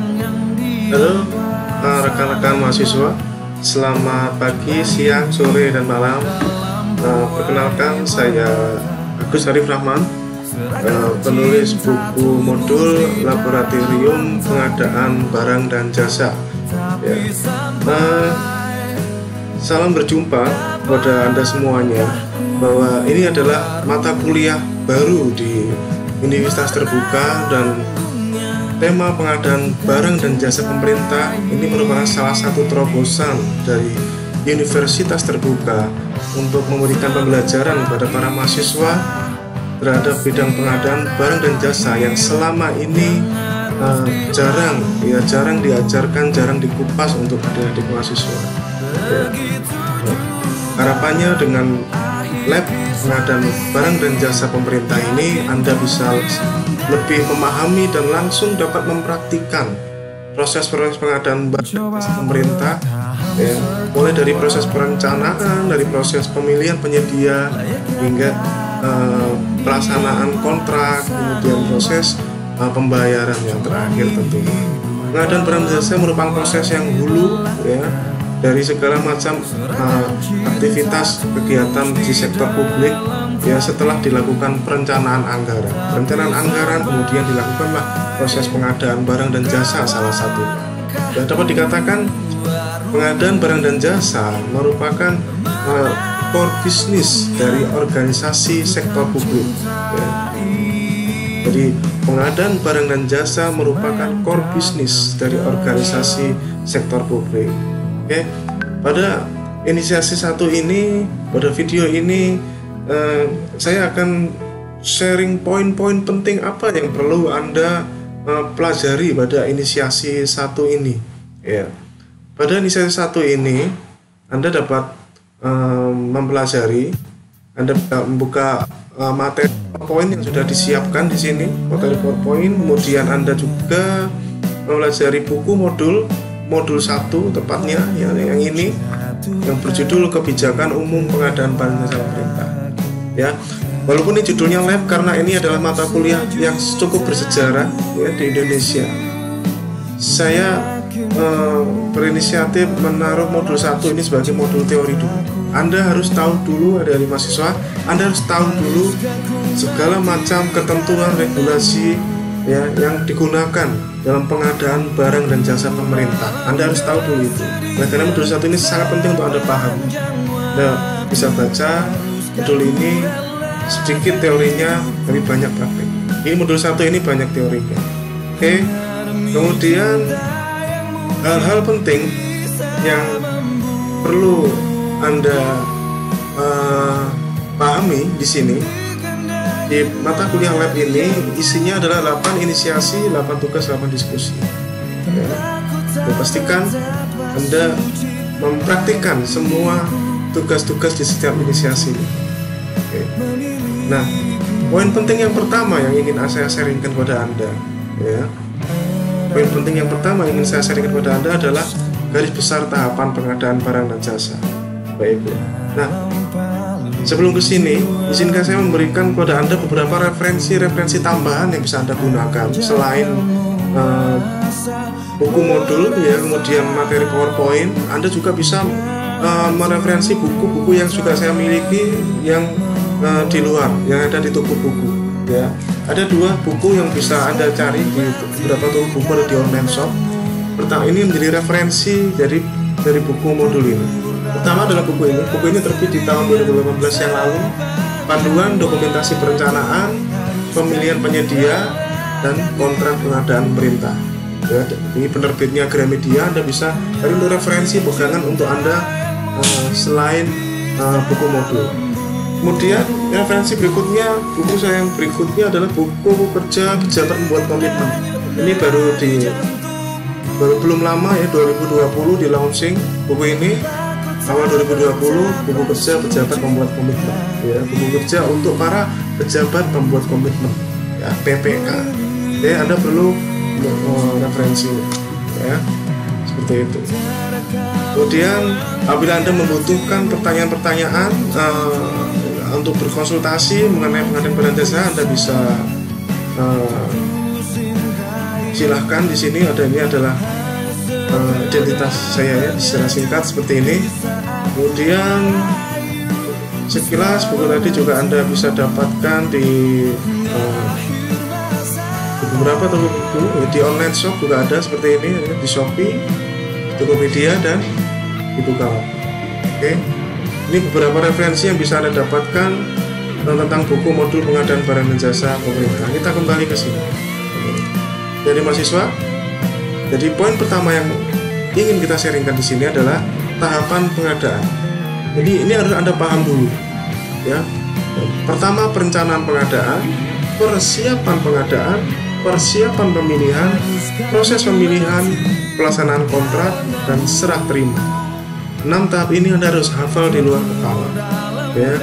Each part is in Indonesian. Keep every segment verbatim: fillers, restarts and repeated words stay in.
Halo uh, rekan-rekan mahasiswa, selamat pagi, siang, sore, dan malam. uh, Perkenalkan, saya Agus Harif Rahman, uh, penulis buku modul Laboratorium Pengadaan Barang dan Jasa ya. uh, Salam berjumpa kepada Anda semuanya, bahwa ini adalah mata kuliah baru di Universitas Terbuka, dan tema pengadaan barang dan jasa pemerintah ini merupakan salah satu terobosan dari Universitas Terbuka untuk memberikan pembelajaran kepada para mahasiswa terhadap bidang pengadaan barang dan jasa yang selama ini uh, jarang ya jarang diajarkan, jarang dikupas untuk adik-adik mahasiswa. Ya. Nah, harapannya dengan lab pengadaan barang dan jasa pemerintah ini Anda bisa lebih memahami dan langsung dapat mempraktikkan proses-proses pengadaan barang dan jasa pemerintah ya, mulai dari proses perencanaan, dari proses pemilihan penyedia hingga uh, pelaksanaan kontrak, kemudian proses uh, pembayaran yang terakhir tentunya. Pengadaan barang dan jasa merupakan proses yang hulu ya, dari segala macam uh, aktivitas kegiatan di sektor publik ya, setelah dilakukan perencanaan anggaran. Perencanaan anggaran kemudian dilakukanlah proses pengadaan barang dan jasa salah satunya. Ya, dapat dikatakan pengadaan barang dan jasa merupakan uh, core bisnis dari organisasi sektor publik. Ya. Jadi pengadaan barang dan jasa merupakan core bisnis dari organisasi sektor publik. Oke, pada inisiasi satu ini, pada video ini, eh, saya akan sharing poin-poin penting apa yang perlu Anda eh, pelajari pada inisiasi satu ini. Ya, pada inisiasi satu ini, Anda dapat eh, mempelajari, Anda membuka eh, materi PowerPoint yang sudah disiapkan di sini, materi PowerPoint. Kemudian Anda juga mempelajari buku modul modul satu tepatnya ya, yang ini yang berjudul Kebijakan Umum Pengadaan Barang dan Jasa Pemerintah ya. Walaupun ini judulnya lab karena ini adalah mata kuliah yang cukup bersejarah ya di Indonesia, saya eh, berinisiatif menaruh modul satu ini sebagai modul teori dulu. Anda harus tahu dulu, ada dari mahasiswa, Anda harus tahu dulu segala macam ketentuan regulasi ya yang digunakan dalam pengadaan barang dan jasa pemerintah. Anda harus tahu dulu itu. Nah, karena modul satu ini sangat penting untuk Anda paham. Nah, bisa baca modul ini, sedikit teorinya, lebih banyak praktik. Ini modul satu ini banyak teorinya. Oke. Kemudian hal-hal penting yang perlu Anda uh, pahami di sini. Di mata kuliah lab ini isinya adalah delapan inisiasi, delapan tugas, delapan diskusi ya. Dan pastikan Anda mempraktikkan semua tugas-tugas di setiap inisiasi. Oke. Nah, poin penting yang pertama yang ingin saya sharingkan kepada Anda ya, poin penting yang pertama yang ingin saya sharingkan kepada Anda adalah garis besar tahapan pengadaan barang dan jasa. Baik, nah sebelum ke sini, izinkan saya memberikan kepada Anda beberapa referensi-referensi tambahan yang bisa Anda gunakan selain uh, buku modul ya, kemudian materi PowerPoint. Anda juga bisa uh, mereferensi buku-buku yang sudah saya miliki yang uh, di luar, yang ada di toko buku ya. Ada dua buku yang bisa Anda cari di beberapa toko buku atau di online shop. Pertama, ini menjadi referensi dari dari buku modul ini. Pertama adalah buku ini. Buku ini terbit di tahun dua ribu delapan belas yang lalu. Panduan dokumentasi perencanaan, pemilihan penyedia, dan kontrak pengadaan pemerintah. Ya, ini penerbitnya Gramedia. Anda bisa cari untuk referensi pegangan untuk Anda uh, selain uh, buku modul. Kemudian referensi berikutnya, buku saya yang berikutnya adalah buku kerja pejabat membuat komitmen. Ini baru di baru belum lama ya, dua ribu dua puluh di launching buku ini. Awal dua ribu dua puluh, buku kerja pejabat membuat komitmen ya, buku kerja untuk para pejabat membuat komitmen ya, P P K ya. Anda perlu uh, referensi ya, seperti itu. Kemudian apabila Anda membutuhkan pertanyaan-pertanyaan uh, untuk berkonsultasi mengenai pengadaan barang jasa, Anda bisa uh, silahkan. Di sini ada, ini adalah uh, identitas saya ya, secara singkat seperti ini. Kemudian sekilas buku tadi juga Anda bisa dapatkan di uh, beberapa toko buku, di online shop juga ada seperti ini, di Shopee, Tokopedia, dan di Bukalapak. Oke, ini beberapa referensi yang bisa Anda dapatkan tentang buku modul pengadaan barang dan jasa pemerintah. Kita kembali ke sini. Jadi mahasiswa, jadi poin pertama yang ingin kita sharingkan di sini adalah tahapan pengadaan. Jadi ini harus Anda paham dulu, ya. Pertama, perencanaan pengadaan, persiapan pengadaan, persiapan pemilihan, proses pemilihan, pelaksanaan kontrak, dan serah terima. Enam tahap ini Anda harus hafal di luar kepala, ya.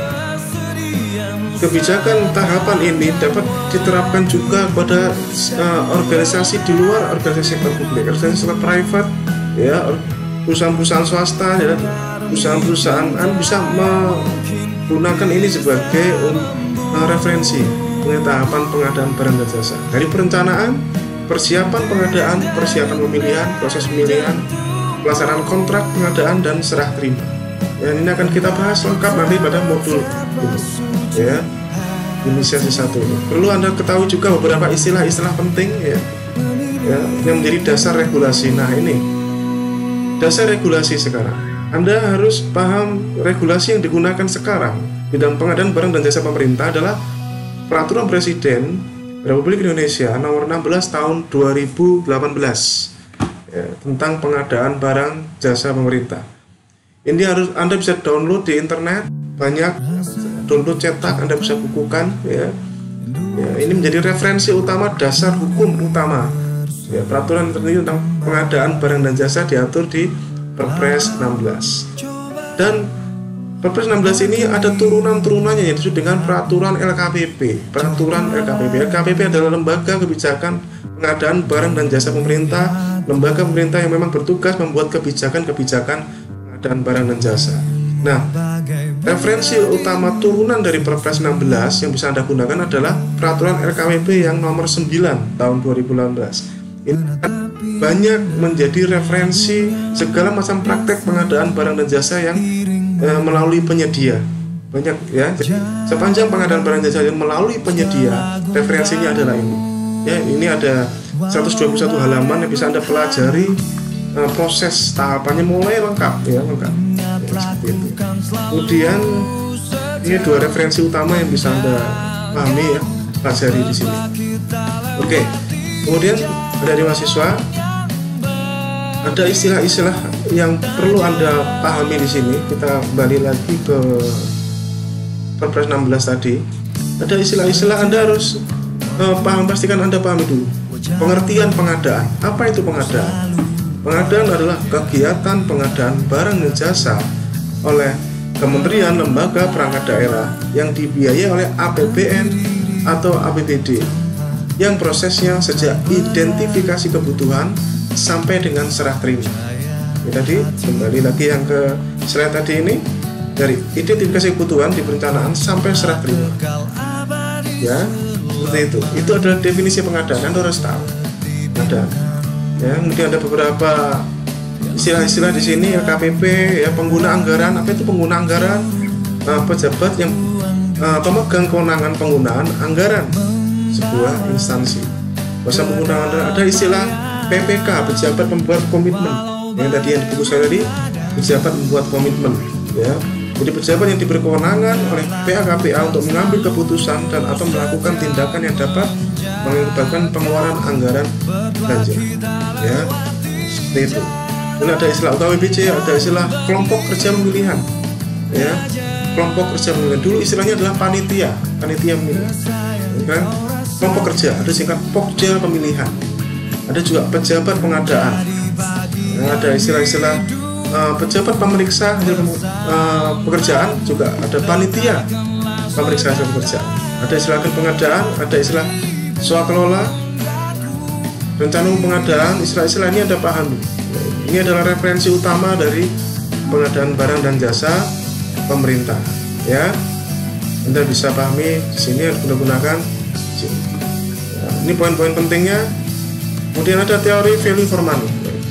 Kebijakan tahapan ini dapat diterapkan juga pada uh, organisasi di luar organisasi sektor publik, organisasi sektor private, ya, perusahaan-perusahaan swasta, ya, perusahaan-perusahaan bisa menggunakan ini sebagai uh, referensi mengenai tahapan pengadaan barang dan jasa. Dari perencanaan, persiapan pengadaan, persiapan pemilihan, proses pemilihan, pelaksanaan kontrak pengadaan, dan serah terima. Dan ini akan kita bahas lengkap nanti pada modul ini, ya, inisiasi satu ini. Perlu Anda ketahui juga beberapa istilah-istilah penting, ya, ya, yang menjadi dasar regulasi. Nah, ini dasar regulasi sekarang. Anda harus paham regulasi yang digunakan sekarang bidang pengadaan barang dan jasa pemerintah adalah Peraturan Presiden Republik Indonesia nomor enam belas tahun dua ribu delapan belas, ya, tentang pengadaan barang jasa pemerintah. Ini harus Anda bisa download di internet, banyak download cetak, Anda bisa bukukan, ya. Ya, ini menjadi referensi utama, dasar hukum utama, ya, peraturan tertentu tentang pengadaan barang dan jasa diatur di Perpres enam belas. Dan Perpres enam belas ini ada turunan-turunannya yang disebut dengan peraturan L K P P. Peraturan L K P P. L K P P adalah lembaga kebijakan pengadaan barang dan jasa pemerintah, lembaga pemerintah yang memang bertugas membuat kebijakan-kebijakan pengadaan barang dan jasa. Nah, referensi utama turunan dari Perpres enam belas yang bisa Anda gunakan adalah peraturan L K P P yang nomor sembilan tahun dua ribu delapan belas. Ini banyak menjadi referensi segala macam praktek pengadaan barang dan jasa yang melalui penyedia. Banyak, ya. Jadi, sepanjang pengadaan barang jasa yang melalui penyedia, referensinya adalah ini. Ya, ini ada seratus dua puluh satu halaman yang bisa Anda pelajari, uh, proses tahapannya mulai lengkap, ya, lengkap. Ya, seperti itu. Kemudian ini dua referensi utama yang bisa Anda pahami, ya, pelajari di sini. Oke. Kemudian dari mahasiswa ada istilah-istilah yang perlu Anda pahami di sini. Kita kembali lagi ke Perpres enam belas tadi. Ada istilah-istilah Anda harus uh, paham, pastikan Anda pahami dulu. Pengertian pengadaan. Apa itu pengadaan? Pengadaan adalah kegiatan pengadaan barang dan jasa oleh kementerian, lembaga, perangkat daerah yang dibiayai oleh A P B N atau A P B D, yang prosesnya sejak identifikasi kebutuhan sampai dengan serah terima. Ya, tadi kembali lagi yang ke slide tadi ini, dari identifikasi kebutuhan di perencanaan sampai serah terima. Ya, seperti itu. Itu adalah definisi pengadaan. Anda harus tahu. Ada. Ya, kemudian ada beberapa istilah-istilah di sini, L K P P, ya, pengguna anggaran. Apa itu pengguna anggaran? Uh, pejabat yang uh, pemegang kewenangan penggunaan anggaran sebuah instansi. Bahasa penggunaan ada istilah P P K, pejabat pembuat komitmen. Yang tadi yang di buku saya tadi, pejabat membuat komitmen, ya. Jadi pejabat yang diberi kewenangan oleh P A K P A untuk mengambil keputusan dan atau melakukan tindakan yang dapat mengakibatkan pengeluaran anggaran belanja, ya, seperti itu. Dan ada istilah U K W B C, ada istilah kelompok kerja pemilihan, ya, kelompok kerja pemilihan. Dulu istilahnya adalah panitia, panitia pemilihan, kan? Kelompok kerja, ada singkat Pokja pemilihan. Ada juga pejabat pengadaan. Ada istilah-istilah uh, pejabat pemeriksa hasil uh, pekerjaan, juga ada panitia pemeriksa hasil pekerjaan. Ada istilah pengadaan, ada istilah swakelola, rencana pengadaan. Istilah-istilah ini Anda pahami. Ini adalah referensi utama dari pengadaan barang dan jasa pemerintah, ya. Anda bisa pahami di sini, harus menggunakan sini. Nah, ini poin-poin pentingnya. Kemudian ada teori value for money.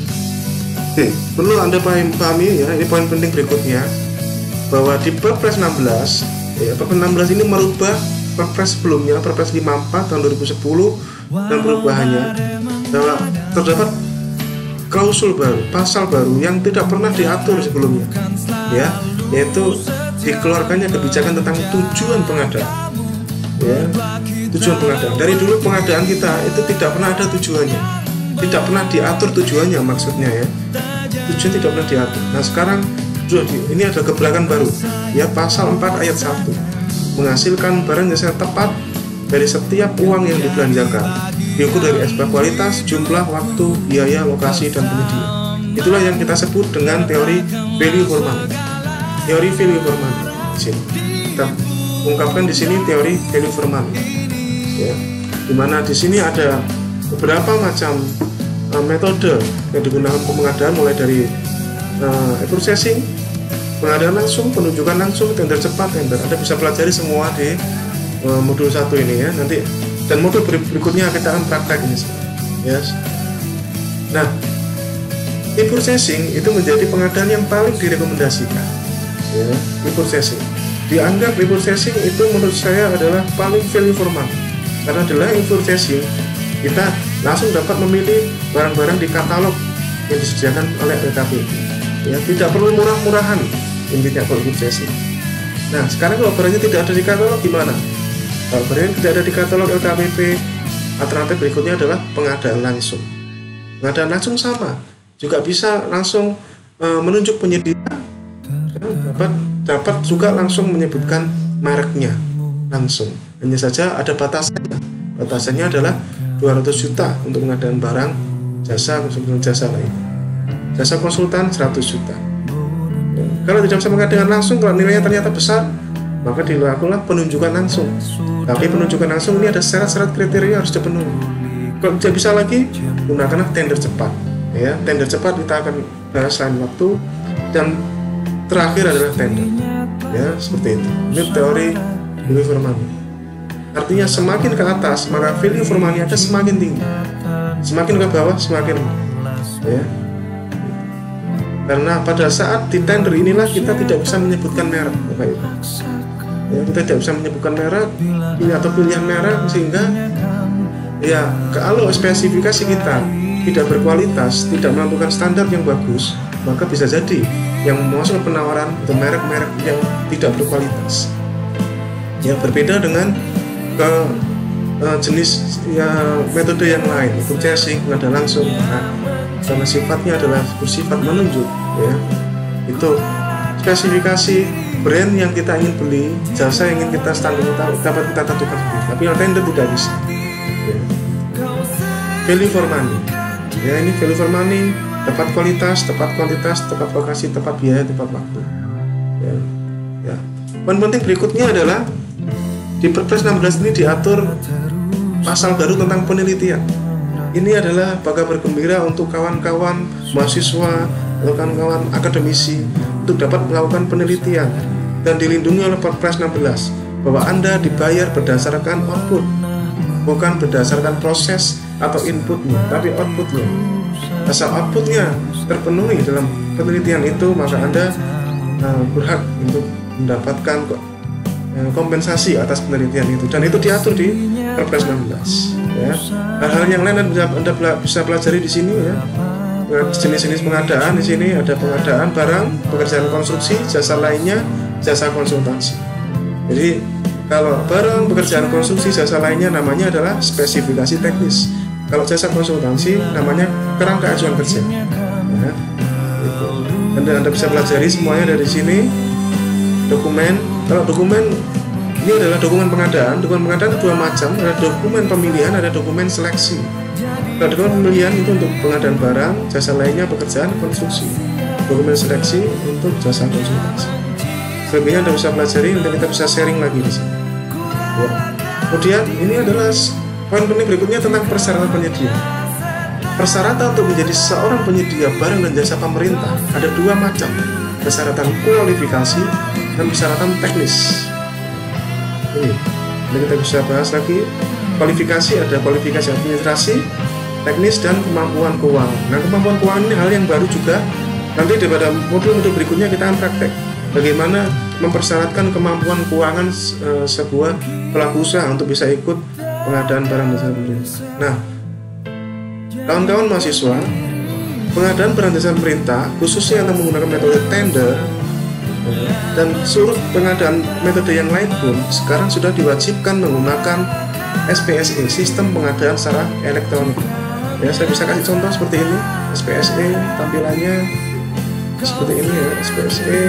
Oke, perlu Anda pahami ya, ini poin penting berikutnya, bahwa di Perpres enam belas, ya, Perpres enam belas ini merubah Perpres sebelumnya, Perpres lima puluh empat tahun dua ribu sepuluh, dan perubahannya bahwa terdapat klausul baru, pasal baru yang tidak pernah diatur sebelumnya, ya, yaitu dikeluarkannya kebijakan tentang tujuan pengadaan. Ya, tujuan pengadaan. Dari dulu pengadaan kita itu tidak pernah ada tujuannya, tidak pernah diatur tujuannya, maksudnya ya. Tujuan tidak pernah diatur. Nah sekarang ini ada gebrakan baru, ya, pasal empat ayat satu, menghasilkan barang jasa tepat dari setiap uang yang dibelanjakan, diukur dari aspek kualitas, jumlah, waktu, biaya, lokasi, dan penyedia. Itulah yang kita sebut dengan teori value for money. Teori value for money. Sini kita ungkapkan di sini teori value for money. Ya, dimana di sini ada beberapa macam uh, metode yang digunakan untuk pengadaan, mulai dari uh, processing, pengadaan langsung, penunjukan langsung, tender cepat, tender. Anda bisa pelajari semua di uh, modul satu ini ya nanti, dan modul berikutnya kita akan praktek ini. Yes. Nah, e-processing itu menjadi pengadaan yang paling direkomendasikan. Ya, e-processing dianggap e-processing itu menurut saya adalah paling value for money, karena adalah e-processing kita langsung dapat memilih barang-barang di katalog yang disediakan oleh L K P P. Ya, tidak perlu murah-murahan intinya kalau e-processing. Nah, sekarang kalau barangnya tidak ada di katalog gimana? Kalau barangnya tidak ada di katalog L K P P, alternatif berikutnya adalah pengadaan langsung. Pengadaan langsung sama, juga bisa langsung e, menunjuk penyedia, dapat dapat juga langsung menyebutkan mereknya langsung. Hanya saja ada batasannya. Batasannya adalah dua ratus juta untuk pengadaan barang, jasa, konsultan jasa lain. Jasa konsultan seratus juta. Ya, kalau tidak bisa mengadaan langsung, kalau nilainya ternyata besar, maka dilakukanlah penunjukan langsung. Tapi penunjukan langsung ini ada syarat-syarat kriteria harus dipenuhi. Kalau tidak bisa lagi, gunakanlah tender cepat. Ya, tender cepat kita akan bahas lain waktu. Dan terakhir adalah tender. Ya, seperti itu. Ini teori value for money. Artinya semakin ke atas, maka value for money ada semakin tinggi. Semakin ke bawah, semakin ya. Karena pada saat di tender inilah kita tidak bisa menyebutkan merek, Bapak Ibu. Ya, kita tidak bisa menyebutkan merek ini atau pilihan merek, sehingga ya kalau spesifikasi kita tidak berkualitas, tidak menentukan standar yang bagus, maka bisa jadi yang masuk ke penawaran untuk merek-merek yang tidak berkualitas. Ya, berbeda dengan ke uh, jenis ya metode yang lain, purchasing, pengadaan langsung, nah, karena sifatnya adalah bersifat menunjuk, ya, itu spesifikasi brand yang kita ingin beli, jasa yang ingin kita standar dapat kita tentukan sendiri. Tapi yang tender tidak bisa. Ya. Value for money, ya, ini value for money, tepat kualitas, tepat kuantitas, tepat lokasi, tepat biaya, tepat waktu. Ya. Ya. Poin penting berikutnya adalah di Perpres enam belas ini diatur pasal baru tentang penelitian. Ini adalah kabar bergembira untuk kawan-kawan mahasiswa atau kawan-kawan akademisi untuk dapat melakukan penelitian dan dilindungi oleh Perpres enam belas, bahwa Anda dibayar berdasarkan output, bukan berdasarkan proses atau inputnya, tapi outputnya. Asal outputnya terpenuhi dalam penelitian itu, maka Anda uh, berhak untuk mendapatkan kok kompensasi atas penelitian itu, dan itu diatur di Perpres enam belas. Ya. Hal-hal yang lain Anda bisa, bisa pelajari di sini ya. Jenis-jenis pengadaan di sini ada pengadaan barang, pekerjaan konstruksi, jasa lainnya, jasa konsultasi. Jadi kalau barang, pekerjaan konstruksi, jasa lainnya namanya adalah spesifikasi teknis. Kalau jasa konsultasi namanya kerangka acuan kerja. Ya. Itu. Anda, Anda bisa pelajari semuanya dari sini. Dokumen, kalau dokumen ini adalah dokumen pengadaan. Dokumen pengadaan dua macam, ada dokumen pemilihan, ada dokumen seleksi. Kalau dokumen pemilihan itu untuk pengadaan barang, jasa lainnya pekerjaan konstruksi. Dokumen seleksi untuk jasa konsultasi. Selebihnya Anda bisa pelajari, nanti kita bisa sharing lagi di sini. Ya. Kemudian ini adalah poin penting berikutnya tentang persyaratan penyedia. Persyaratan untuk menjadi seorang penyedia barang dan jasa pemerintah ada dua macam, persyaratan kualifikasi dan persyaratan teknis. Ini, ini kita bisa bahas lagi. Kualifikasi ada kualifikasi administrasi, teknis dan kemampuan keuangan. Nah, kemampuan keuangan ini hal yang baru juga. Nanti daripada modul-modul berikutnya kita akan praktek bagaimana mempersyaratkan kemampuan keuangan e, sebuah pelaku usaha untuk bisa ikut pengadaan barang dan jasa pemerintah. Nah, kawan-kawan mahasiswa, pengadaan barang dan jasa pemerintah khususnya yang menggunakan metode tender dan seluruh pengadaan metode yang lain pun sekarang sudah diwajibkan menggunakan S P S E, sistem pengadaan secara elektronik. Ya, saya bisa kasih contoh seperti ini. S P S E tampilannya seperti ini ya, S P S E.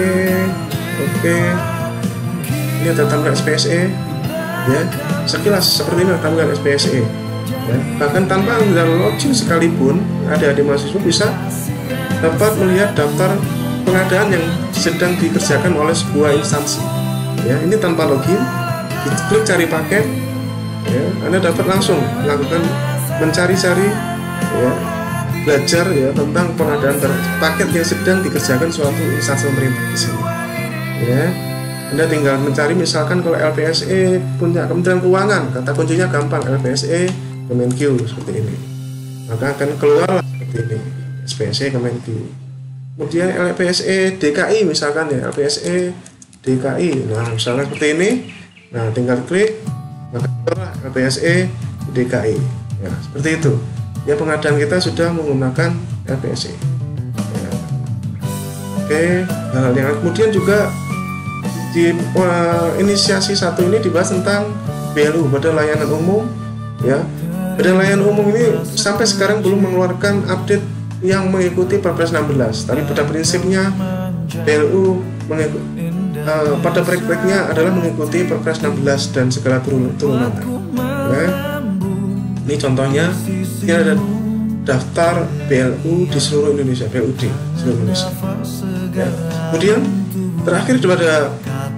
Oke, ini ada tampilan S P S E ya, sekilas seperti ini tampilan S P S E ya. Bahkan tanpa anda login sekalipun, adik-adik mahasiswa bisa dapat melihat daftar pengadaan yang sedang dikerjakan oleh sebuah instansi ya. Ini tanpa login, klik cari paket ya, Anda dapat langsung melakukan mencari-cari ya, belajar ya tentang pengadaan paket yang sedang dikerjakan suatu instansi pemerintah di sini ya. Anda tinggal mencari, misalkan kalau L P S E punya Kementerian Keuangan, kata kuncinya gampang, L P S E Kemenq seperti ini, maka akan keluar seperti ini, S P S E Kemenq. Kemudian L P S E D K I misalkan ya, L P S E D K I, nah misalnya seperti ini, nah tinggal klik maka keluar L P S E D K I ya, seperti itu ya. Pengadaan kita sudah menggunakan L P S E ya. Oke, nah, yang kemudian juga di uh, inisiasi satu ini dibahas tentang B L U, Badan Layanan Umum ya. Badan Layanan Umum ini sampai sekarang belum mengeluarkan update yang mengikuti Perpres enam belas, tapi pada prinsipnya B L U mengikuti, uh, pada prakteknya adalah mengikuti Perpres enam belas dan segala turunannya ya. Ini contohnya, ini ada daftar B L U di seluruh Indonesia, B L U D seluruh Indonesia ya. Kemudian terakhir pada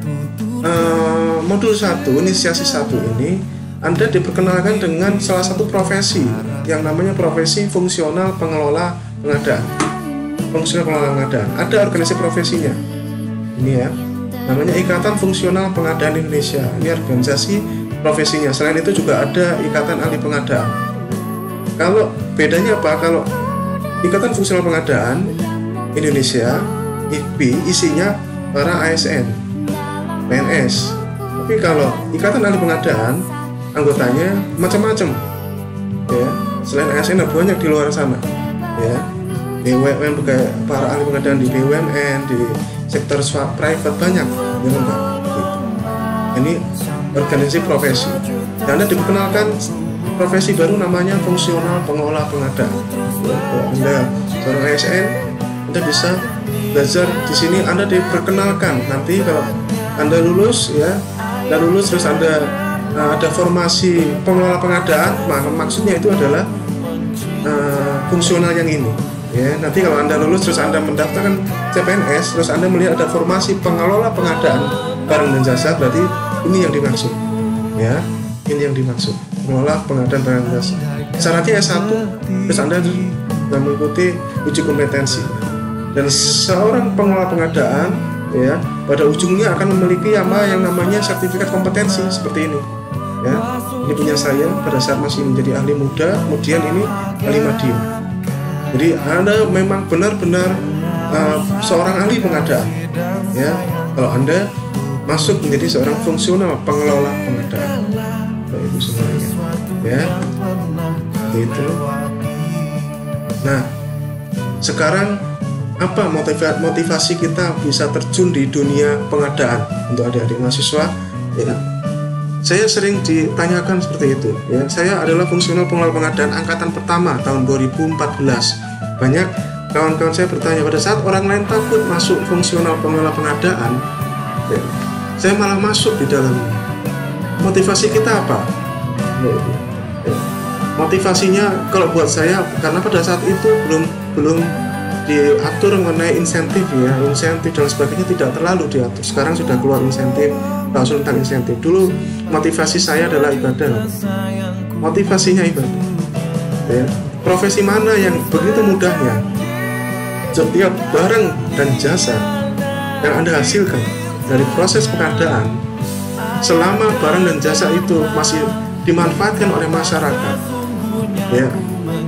uh, modul satu, inisiasi satu ini, Anda diperkenalkan dengan salah satu profesi yang namanya profesi fungsional pengelola pengadaan. Fungsional pengelola pengadaan, ada organisasi profesinya ini ya, namanya Ikatan Fungsional Pengadaan Indonesia. Ini organisasi profesinya. Selain itu juga ada Ikatan Ahli Pengadaan. Kalau bedanya apa? Kalau Ikatan Fungsional Pengadaan Indonesia I F P isinya para A S N, P N S. Tapi kalau Ikatan Ahli Pengadaan anggotanya macam-macam ya. Selain A S N banyak di luar sana ya. B U M N, para ahli pengadaan di B U M N, di sektor swasta private banyak ya, enggak gitu. Ini organisasi profesi. Dan Anda diperkenalkan profesi baru namanya fungsional pengelola pengadaan ya. Kalau Anda seorang A S N, Anda bisa belajar di sini. Anda diperkenalkan nanti kalau Anda lulus ya, Anda lulus terus Anda uh, ada formasi pengelola pengadaan, maka maksudnya itu adalah uh, fungsional yang ini ya. Nanti kalau Anda lulus terus Anda mendaftarkan C P N S, terus Anda melihat ada formasi pengelola pengadaan barang dan jasa, berarti ini yang dimaksud ya, ini yang dimaksud pengelola pengadaan barang dan jasa. Syaratnya S satu, terus Anda mengikuti uji kompetensi. Dan seorang pengelola pengadaan ya, pada ujungnya akan memiliki apa yang namanya sertifikat kompetensi seperti ini ya. Ini punya saya pada saat masih menjadi ahli muda, kemudian ini ahli madiun. Jadi Anda memang benar-benar uh, seorang ahli pengadaan ya, kalau Anda masuk menjadi seorang fungsional pengelola pengadaan. Nah, itu semuanya ya gitu. Nah, sekarang apa motivasi kita bisa terjun di dunia pengadaan untuk adik-adik mahasiswa ya? Saya sering ditanyakan seperti itu ya. Saya adalah fungsional pengelola pengadaan angkatan pertama tahun dua ribu empat belas. Banyak kawan-kawan saya bertanya, pada saat orang lain takut masuk fungsional pengelola pengadaan ya, saya malah masuk di dalamnya. Motivasi kita apa? Ya, ya. Motivasinya kalau buat saya, karena pada saat itu belum belum diatur mengenai insentif ya, insentif dan sebagainya tidak terlalu diatur. Sekarang sudah keluar insentif, klausul tentang insentif. Dulu motivasi saya adalah ibadah. Motivasinya ibadah ya. Profesi mana yang begitu mudahnya setiap barang dan jasa yang Anda hasilkan dari proses pengadaan, selama barang dan jasa itu masih dimanfaatkan oleh masyarakat ya,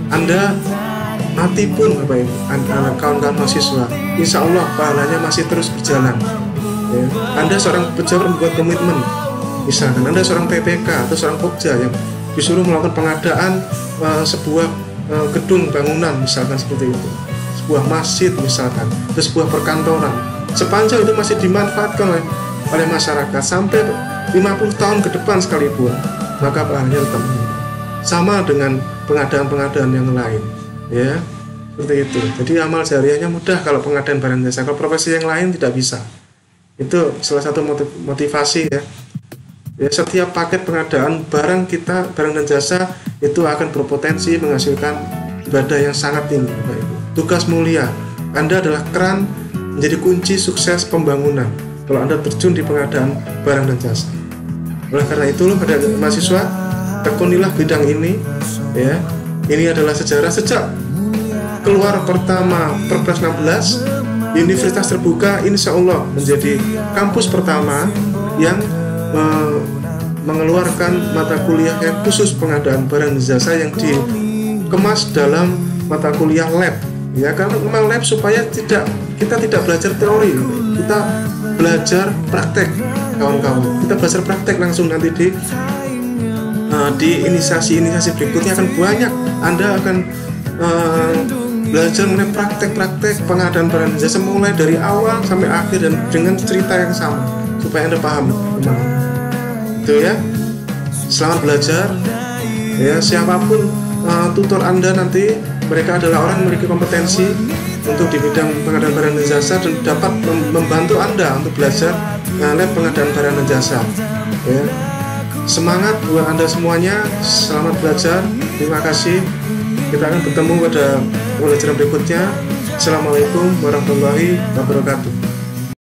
Anda mati pun Bapak Ibu, kawan-kawan mahasiswa, insya Allah pahalanya masih terus berjalan ya. Anda seorang pejabat membuat komitmen, misalkan Anda seorang P P K atau seorang Pokja yang disuruh melakukan pengadaan uh, sebuah uh, gedung bangunan, misalkan seperti itu, sebuah masjid misalkan, atau sebuah perkantoran, sepanjang itu masih dimanfaatkan oleh, oleh masyarakat sampai lima puluh tahun ke depan sekalipun, maka pahalanya tetap meningkat. Sama dengan pengadaan-pengadaan yang lain ya, seperti itu. Jadi amal jariahnya mudah kalau pengadaan barang jasa, kalau profesi yang lain tidak bisa. Itu salah satu motivasi ya. Ya, setiap paket pengadaan barang kita, barang dan jasa itu akan berpotensi menghasilkan ibadah yang sangat tinggi Bapak Ibu. Tugas mulia, Anda adalah keran menjadi kunci sukses pembangunan kalau Anda terjun di pengadaan barang dan jasa. Oleh karena itu, pada mahasiswa, tekunilah bidang ini ya. Ini adalah sejarah sejak keluar pertama Perpres enam belas, Universitas Terbuka insya Allah menjadi kampus pertama yang me mengeluarkan mata kuliah yang khusus pengadaan barang dan jasa yang dikemas dalam mata kuliah lab ya, karena memang lab supaya tidak kita tidak belajar teori, kita belajar praktek kawan-kawan, kita belajar praktek langsung nanti di uh, di inisiasi-inisiasi berikutnya akan banyak Anda akan uh, belajar mengenai praktek-praktek pengadaan barang dan jasa mulai dari awal sampai akhir dan dengan cerita yang sama supaya Anda paham memang itu ya. Selamat belajar ya, siapapun uh, tutor Anda nanti, mereka adalah orang yang memiliki kompetensi untuk di bidang pengadaan barang dan jasa dan dapat mem membantu Anda untuk belajar uh, lab pengadaan barang dan jasa ya. Semangat buat Anda semuanya, selamat belajar, terima kasih. Kita akan bertemu pada pembelajaran berikutnya. Assalamualaikum warahmatullahi wabarakatuh.